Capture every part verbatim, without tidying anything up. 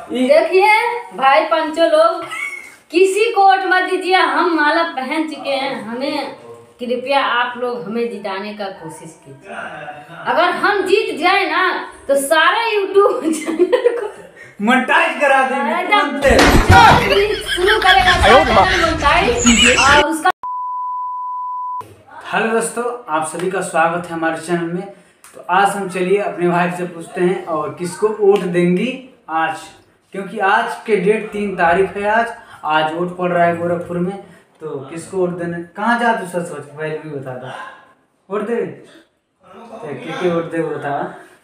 देखिए भाई पंचो लोग, किसी को वोट मत दीजिए। हम माला पहन चुके हैं, हमें कृपया आप लोग हमें जिताने का कोशिश कीजिए। अगर हम जीत जाए ना तो सारे यूट्यूब चैनल को मोनेटाइज करा देंगे, शुरू करेगा मोनेटाइज और उसका। हेलो दोस्तों, आप सभी का स्वागत है हमारे चैनल में। तो आज हम चलिए अपने भाई से पूछते हैं और किसको वोट देंगी आज, क्योंकि आज के डेट तीन तारीख है। आज आज वोट पड़ रहा है गोरखपुर में, तो किसको वोट देने। कहाँ जा तू सच सोच पहले भी बता दो। वोट दे तो किसके वोट दे बता।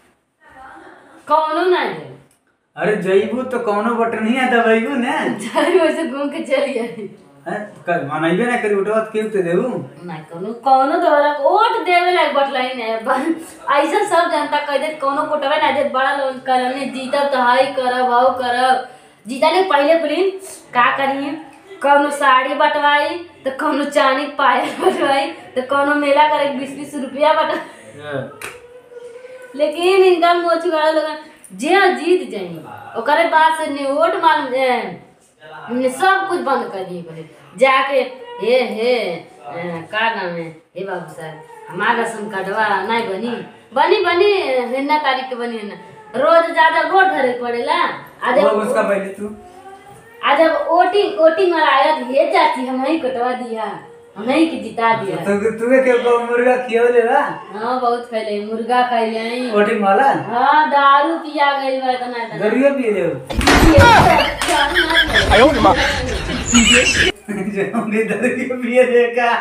कौनो ना दे। अरे जईबू तो कौनो बटन नहीं आता भाईबू ने जईबू से घूम के चली आई है। कल मनाइबे ना करी उठवा क्यों ते देबू ना कोनो कोनो दोरा वोट देवे लायक बटलाई ने ऐसा सब जनता कह दे कोनो कोटवे ना दे। बड़ा लोग कलने जीतब तो हाई करब हाउ करब। जीतले पहले पुलिन का करिए, कोनो साड़ी बटवाई तो कोनो चांदी पायल बटवाई तो कोनो मेला करे बीस बीस रुपया बट। लेकिन इनका मोच वाला लोग जे जीत जाए ओकरे बाद से ने वोट मालूम सब कुछ बंद कर दिए। बोले जाके हे हे का नाम है हे बाबू साहब हमारा राशन कार्डवा नहीं बनी बनी बनी हिन्ना तारीख के बनी है ना। रोज ज्यादा वोट धरे पड़ेला। आज उसका पहले तू आज जब वोटिंग वोटिंग वाला आया तो हे चाची हम ही कटवा दिया, हम ही की जिता दिया। तो तूने के मुर्गा खियो लेला? हां बहुत पहले मुर्गा खाइले वोटिंग वाला। हां दारू पिया गई बा इतना इतना दरियो पी ले। आयो मां जो हमने दरियो पिए देखा।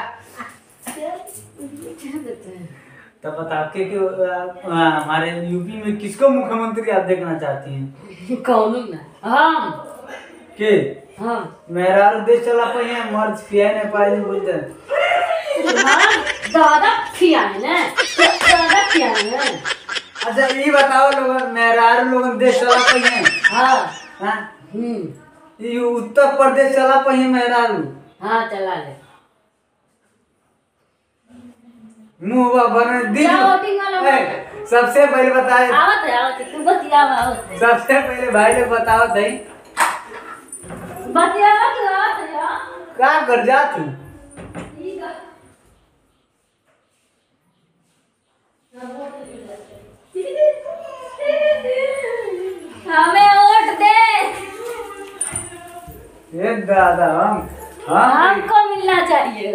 तो बता के कि हमारे यूपी में किसको मुख्यमंत्री आप देखना चाहती हैं? कौन ना हम के हां मेरा देश चला पाए मर्द पिया ने पाए बोलते हां दादा पिया ने दादा पिया ने। अच्छा ये बताओ लोग मेरा लोग देश चला पाए। हां हां हम्म ये उत्तर प्रदेश चला पाए मेरा हां चला ले मुंह बने दिल। सबसे पहले बताए आवत है आवत है तू बतिया आवत है। सबसे पहले भाई लोग बताओ दई बतिया आवत है यार का कर जा तू। हमें वोट दे। ये दादा हम हमको मिलना चाहिए।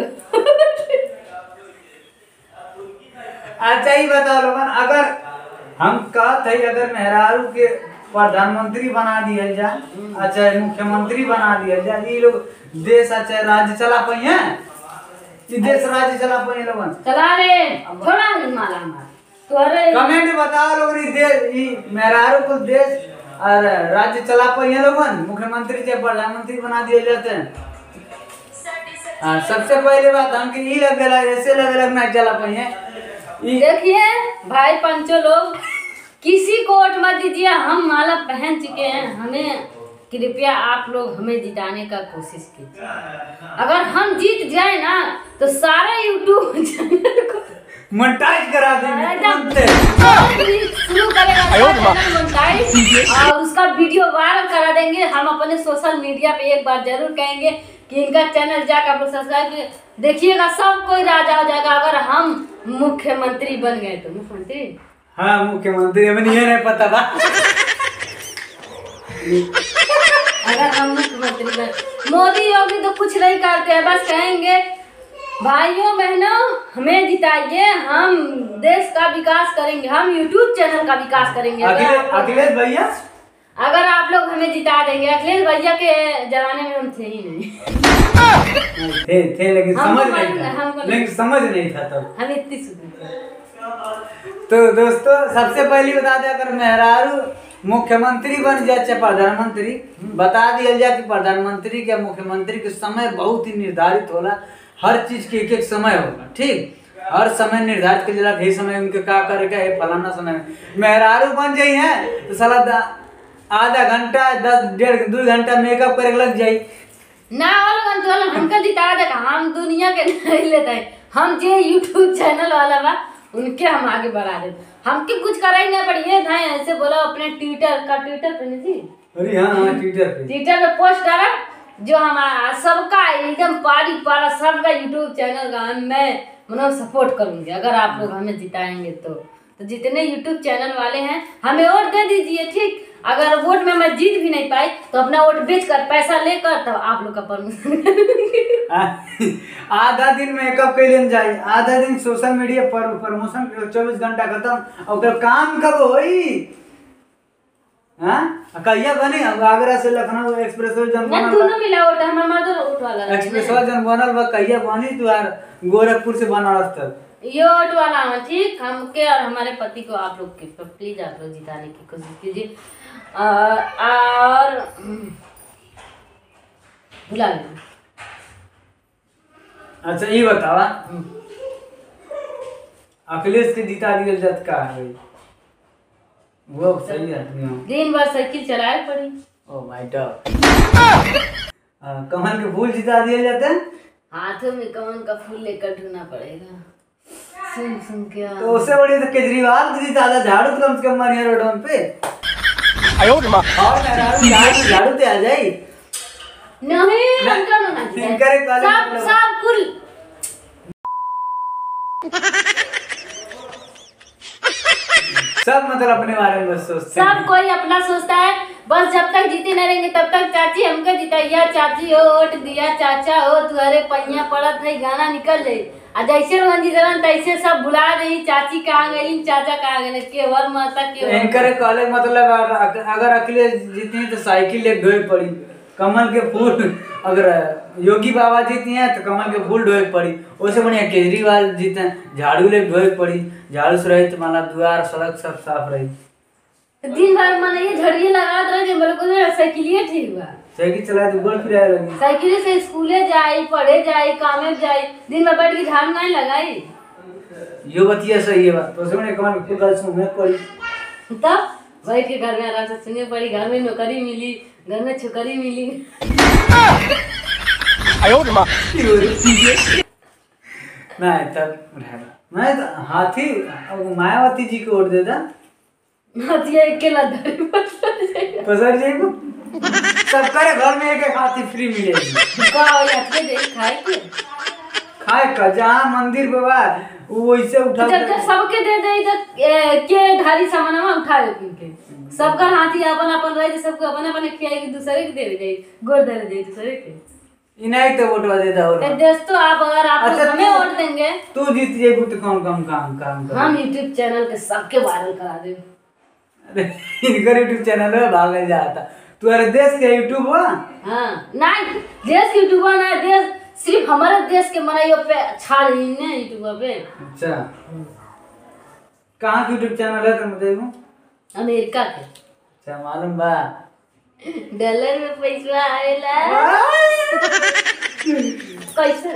अच्छा ही बताओ लोगन, अगर हम कहते हैं अगर मेहरारू के प्रधानमंत्री बना दिया जा, अच्छा मुख्यमंत्री बना दिया जा, ये लोग देश अच्छा राज्य चला पाए हैं, ये देश राज्य चला पाए लोगन चला रे थोड़ा ही माला मार तोरे कमेंट में बताओ लोग ये देश ये मेहरारू को देश और राज्य चला पाए हैं लोगन, मुख्यमंत्री से प्रधानमंत्री बना दिए जाते हैं। हाँ सबसे पहले बात हमके ये लगेला ऐसे लगेला नहीं चला पाए हैं। देखिए भाई पंचो लोग, किसी को वोट मत दीजिए। हम माला पहन चुके हैं, हमें कृपया आप लोग हमें जिताने का कोशिश कीजिए। अगर हम जीत जाए ना तो सारे यूट्यूब चैनल को मोनेटाइज करा देंगे, शुरू करेगा मोनेटाइज और उसका वीडियो वायरल करा देंगे। हम अपने सोशल मीडिया पे एक बार जरूर कहेंगे कि इनका चैनल जाकर आप लोग सब्सक्राइब देखिएगा। सब कोई राजा हो जाएगा अगर हम मुख्यमंत्री बन गए तो। मुख्यमंत्री हाँ मुख्यमंत्री हमें नहीं नहीं पता बा। अगर हम मुख्यमंत्री बन, मोदी योगी तो कुछ नहीं करते हैं, बस कहेंगे भाइयों बहनों हमें जिताइए, हम देश का विकास करेंगे, हम यूट्यूब चैनल का विकास करेंगे। अखिलेश भैया अगर आप लोग हमें जिता देंगे। अखिलेश भैया के जमाने में हम थे ही नहीं। थे थे लेकिन समझ नहीं था, हमको लेकिन समझ नहीं था तब हम इतनी सुंदर। तो दोस्तों सबसे पहले बता दे, अगर मेहरारू मुख्यमंत्री बन जाए चाहे प्रधानमंत्री, बता दिया जाए कि प्रधानमंत्री के मुख्यमंत्री के समय बहुत ही निर्धारित होला। हर चीज के एक एक समय होगा, ठीक हर समय निर्धारित कर दिया यही समय उनके का करे का है फलाना समय। मेहरारू बन जाए हैं तो साला आधा घंटा दस डेढ़ दो घंटा मेकअप करे लग जाए ना। वाला तो हमको जिता दे, हम दुनिया के नहीं लेते हैं। हम जे यूट्यूब चैनल वाला बा उनके हम आगे बढ़ा देते। हमके कुछ करा ही ना पड़िए था ऐसे बोला अपने ट्विटर का ट्विटर पे नहीं थी अरे हाँ हाँ ट्विटर पे ट्विटर पे पोस्ट डाला जो हमारा सबका एकदम पारी पारा सबका यूट्यूब चैनल का मैं मतलब सपोर्ट करूंगी अगर आप लोग हमें जिताएंगे तो तो जितने यूट्यूब चैनल वाले हैं हमें वोट दे दीजिए ठीक। अगर वोट में मैं जीत भी नहीं पाई तो अपना वोट बेचकर पैसा लेकर तब आप लोग का परमिशन आधा दिन मेकअप कैले जाए आधा दिन सोशल मीडिया पर प्रमोशन चौबीस घंटा खत्म और काम कब होई हाँ कहिया बनी आगरा से लखनऊ एक्सप्रेस जन मैं दोनों मिला वोट हमारा मदर वोट वाला एक्सप्रेस जन बनल बा कहिया बनी तुहार गोरखपुर से बनारस तक ये वोट वाला है ठीक हमके और हमारे पति को आप लोग के प्लीज आप लोग जिताने की कोशिश कीजिए और बुला लेना। अच्छा ये बतावा अखिलेश के जिता दिया जात का है वो सही है दिन भर साइकिल चलाए पड़ी। ओ माय गॉड कमल के फूल जिता दिए जाते हैं हाथों में कमल का फूल लेकर ढूंढना पड़ेगा सुन सुन क्या तो उससे बड़ी तो केजरीवाल की ज्यादा झाड़ू तो कम से कम मारिया रोड पे आयो मां और झाड़ू झाड़ू ते आ जाई नहीं उनका ना करे सब सब कुल सब मतलब अपने बारे में बस सोचते सब कोई अपना सोचता है बस जब तक जीते न रहेंगे तब तक चाची हमको जिताइया चाची हो वोट दिया चाचा हो तुम्हारे पहिया पड़त है गाना निकल जाये आ जैसे रोहन जी जरन तैसे सब भुला रही चाची कहाँ गई चाचा कहाँ गए केवल माता केवल इनकरे कहले मतलब अगर अखिलेश जीती तो साइकिल ले ढोए पड़ी कमल के फूल अगर योगी बाबा जीती हैं तो कमल के फूल ढोए पड़ी उससे बढ़िया केजरीवाल जीते झाड़ू ले ढोए पड़ी झाड़ू से रही तो माला द्वार सड़क सब साफ रही दिन भर मन ये झड़िए लगा रहे बोले को साइकिलिए ठीक बा साइकिल चलाए तो गोल फिराए लगी साइकिल से स्कूले जाई पढ़े जाई कामे जाई दिन में बैठ के झाड़ू नहीं लगाई यो बतिया सही है बात तो सुने कमल के फूल से में पड़ी तब बैठ के घर में आराम से सुने पड़ी घर में नौकरी मिली घर में छोकरी मिली आयो मां नहीं तब मैं तो हाथी मायावती जी को वोट देता हाथी अकेला धरी पसर जाइबो सब करे घर में एक एक हाथी फ्री मिलेगी का यात्रे दे खाए के खाए का जहां मंदिर बाबा वो वैसे उठा जब तक सबके दे दे तो के धारी सामानवा उठाए के सबका हाथी अपन अपन रहे सबको अपन अपन खियाई के दूसरे के दे दे गोर दे दे दूसरे के इन्हें तो वोट दे दो तो दोस्तों आप अगर आप अच्छा, हमें वोट देंगे तू जीत जाएगी तो कौन कौन काम काम कर हम यूट्यूब चैनल के सबके वायरल करा देंगे अरे इनका यूट्यूब चैनल है भाग जाता तू अरे देश के यूट्यूब हुआ हां नहीं देश के यूट्यूब ना देश सिर्फ हमारे देश के मनाइयो पे छा रही है यूट्यूब पे। अच्छा कहां यूट्यूब चैनल है तुम देखो अमेरिका के अच्छा मालूम बा डॉलर में पैसा आएला कैसे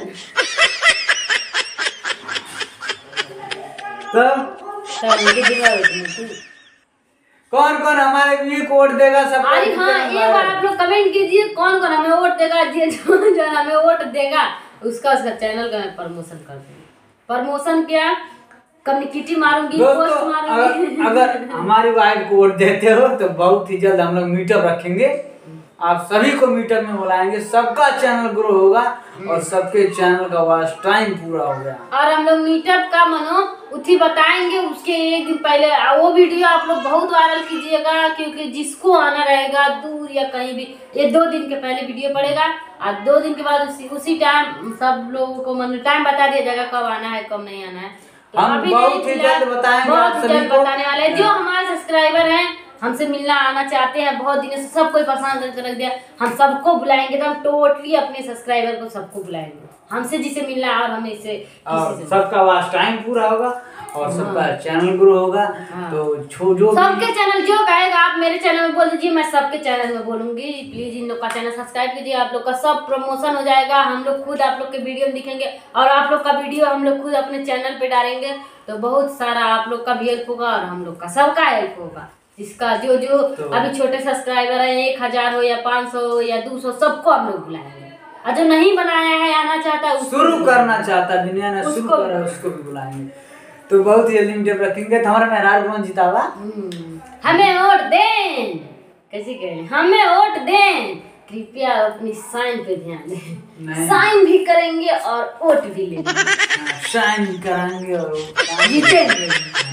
तो तब इनके दिमाग में कौन कौन हमारे लिए वोट देगा सब अरे हाँ एक बार आप लोग कमेंट कीजिए कौन कौन हमें वोट देगा जो जो जो हमें वोट देगा उसका उसका चैनल का मैं प्रमोशन कर दूंगी प्रमोशन क्या कम्युनिटी मारूंगी पोस्ट मारूंगी अगर, अगर हमारी वाइफ को वोट देते हो तो बहुत ही जल्द हम लोग मीटअप रखेंगे आप सभी को मीटअप में बुलाएंगे सबका चैनल ग्रो होगा और सबके चैनल का वॉच टाइम पूरा हो गया और हम लोग मीटअप का मनो उठी बताएंगे उसके एक दिन पहले वो वीडियो आप लोग बहुत वायरल कीजिएगा क्योंकि जिसको आना रहेगा दूर या कहीं भी ये दो दिन के पहले वीडियो पड़ेगा और दो दिन के बाद उसी उसी टाइम सब लोगों को मन टाइम बता दिया जाएगा कब आना है कब नहीं आना है तो हम अभी बहुत ही जल्द बताएंगे बहुत आप ही सभी जल्द को बताने वाले हैं जो हमारे सब्सक्राइबर हैं हमसे मिलना आना चाहते हैं बहुत दिनों से सब कोई पसंद करके रख दिया हम सबको बुलाएंगे तो हम टोटली अपने सब्सक्राइबर को सबको बुलाएंगे हमसे जिसे मिलना और हमें इससे सबका वास्ट टाइम पूरा होगा और सबका चैनल ग्रो होगा तो छो जो सबके चैनल जो कहेगा आप मेरे चैनल में बोल दीजिए मैं सबके चैनल में बोलूंगी प्लीज इन लोग का चैनल सब्सक्राइब कीजिए आप लोग का सब प्रमोशन हो जाएगा हम लोग खुद आप लोग के वीडियो में दिखेंगे और आप लोग का वीडियो हम लोग खुद अपने चैनल पे डालेंगे तो बहुत सारा आप लोग का भी हेल्प होगा और हम लोग का सबका हेल्प होगा जिसका जो जो तो, अभी छोटे सब्सक्राइबर है एक हजार हो या पाँच सौ हो या दो सौ सबको हम लोग बुलाएंगे और जो नहीं बनाया है आना चाहता है शुरू करना चाहता है दुनिया ने शुरू करा उसको भी बुलाएंगे तो बहुत ही जल्दी मीटअप रखेंगे तो हमारा मेहरार कौन जीतावा हमें वोट दें कैसे कहें, हमें वोट दें, कृपया अपनी साइन पे ध्यान दें। नहीं। साइन भी करेंगे और वोट भी लेंगे। हाँ, साइन कराएंगे और जीतेंगे।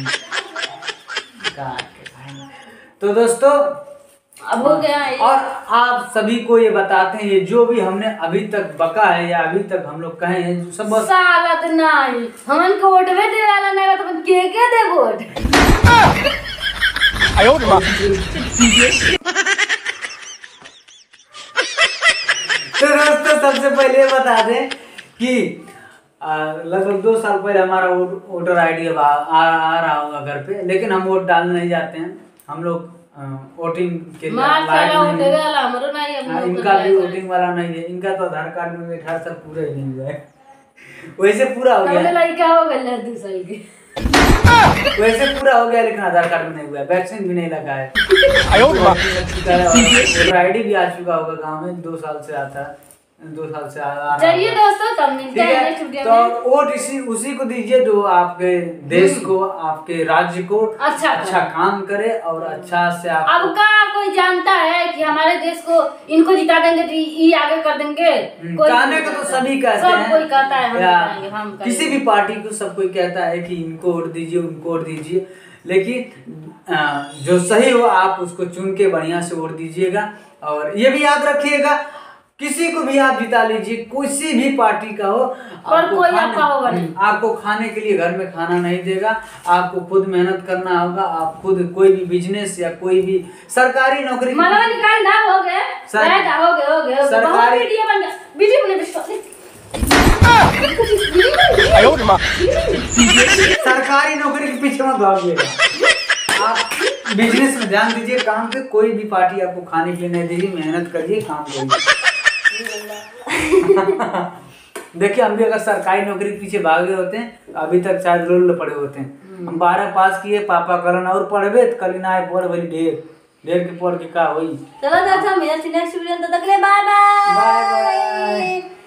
तो दोस्तों अब हो गया है। और आप सभी को ये बताते हैं, ये जो भी हमने अभी तक बका है या अभी तक हम लोग कहे हैं सब बस सालत नहीं, हमन को वोट में दे वाला नहीं, तो हम के के दे वोट। आयो मां। तो दोस्तों सबसे पहले बता दें कि आ, लगभग दो साल पहले हमारा वोट वोटर आई डी अब आ, आ, आ रहा होगा घर पे, लेकिन हम वोट डालने नहीं जाते हैं। हम लोग वोटिंग के लिए मार लायक साला नहीं वोट हैं। दे वाला हमरो नहीं है, हाँ, हम लोग इनका भी को वोटिंग वाला नहीं है। इनका तो आधार कार्ड में अठारह साल पूरा ही नहीं हुआ है। वैसे पूरा हो गया हमने है। लड़का हो गया दो साल के। वैसे पूरा हो गया लेकिन आधार कार्ड में नहीं हुआ है, वैक्सीन भी नहीं लगा है। आयो मां। वोटर आई डी भी आ चुका होगा गाँव में, दो साल से आता है, दो साल से आ रहा है। चलिए दोस्तों, तब मिलते ठीक हैं है, नेक्स्ट वीडियो तो में। वोट इसी उसी को दीजिए जो आपके देश को, आपके राज्य को अच्छा अच्छा काम करे और अच्छा से आप अब का कोई जानता है कि हमारे देश को इनको जिता देंगे तो ये आगे कर देंगे? कोई कहने नहीं का तो कहता। सभी कहते सब हैं, कोई कहता है हम या करेंगे, हम करेंगे। किसी भी पार्टी को सब कोई कहता है कि इनको वोट दीजिए, उनको वोट दीजिए, लेकिन आ, जो सही हो आप उसको चुन के बढ़िया से वोट दीजिएगा। और ये भी याद रखिएगा, किसी को भी आप जिता लीजिए, किसी भी पार्टी का हो, पर आपको कोई खाने- आपका होगा नहीं। आपको खाने के लिए घर में खाना नहीं देगा। आपको खुद मेहनत करना होगा। आप खुद कोई भी बिजनेस या कोई भी सरकारी नौकरी मलवा निकाल ना, हो गए सर- बैठ, हो गए हो गए हो गए। सरकारी- बहुत वीडियो बन गया, वीडियो बने बिस्कुट आयो मां। सरकारी नौकरी के पीछे मत भागिएगा। आप बिजनेस में ध्यान दीजिए, काम पे। कोई भी पार्टी आपको खाने के लिए नहीं देगी, मेहनत करिए, काम करिए। देखिए हम भी अगर सरकारी नौकरी के पीछे भाग रहे होते हैं अभी तक शायद रोल पड़े होते हैं। हम बारह पास किए, पापा करन और पढ़बे तो कल ना पढ़ भली ढेर ढेर के पढ़ के का होई। चलो अच्छा, मेरा नेक्स्ट वीडियो तक के लिए बाय बाय बाय। बाय।